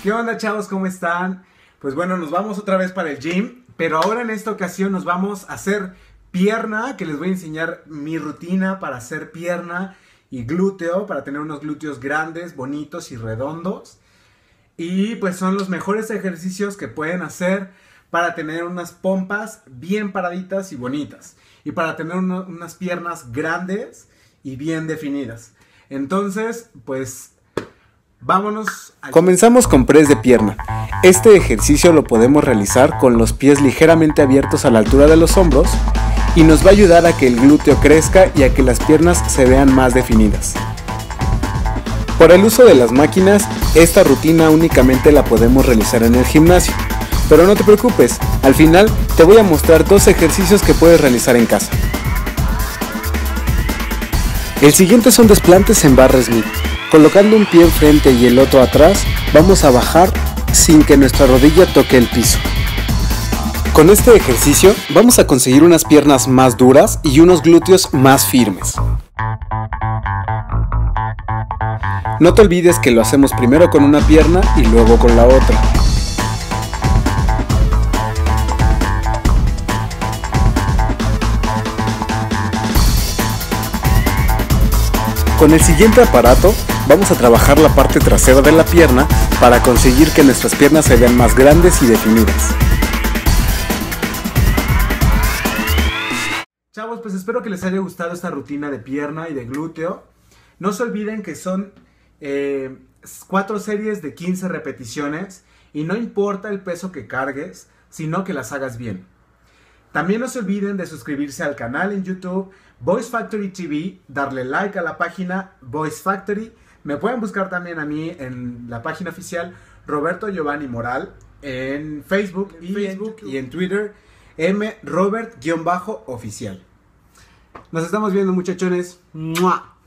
¿Qué onda, chavos? ¿Cómo están? Pues bueno, nos vamos otra vez para el gym, pero ahora en esta ocasión nos vamos a hacer pierna, que les voy a enseñar mi rutina para hacer pierna y glúteo, para tener unos glúteos grandes, bonitos y redondos. Y pues son los mejores ejercicios que pueden hacer para tener unas pompas bien paraditas y bonitas. Y para tener unas piernas grandes y bien definidas. Entonces, pues vámonos. Comenzamos con press de pierna. Este ejercicio lo podemos realizar con los pies ligeramente abiertos a la altura de los hombros y nos va a ayudar a que el glúteo crezca y a que las piernas se vean más definidas. Por el uso de las máquinas, esta rutina únicamente la podemos realizar en el gimnasio. Pero no te preocupes, al final te voy a mostrar dos ejercicios que puedes realizar en casa. El siguiente son desplantes en barra Smith. Colocando un pie enfrente y el otro atrás, vamos a bajar sin que nuestra rodilla toque el piso. Con este ejercicio vamos a conseguir unas piernas más duras y unos glúteos más firmes. No te olvides que lo hacemos primero con una pierna y luego con la otra. Con el siguiente aparato vamos a trabajar la parte trasera de la pierna para conseguir que nuestras piernas se vean más grandes y definidas. Chavos, pues espero que les haya gustado esta rutina de pierna y de glúteo. No se olviden que son 4 series de 15 repeticiones y no importa el peso que cargues, sino que las hagas bien. También no se olviden de suscribirse al canal en YouTube Voice Factory TV, darle like a la página Voice Factory. Me pueden buscar también a mí en la página oficial Roberto Giovanni Moral, en Facebook y en Twitter mrobert_oficial. Nos estamos viendo, muchachones. ¡Mua!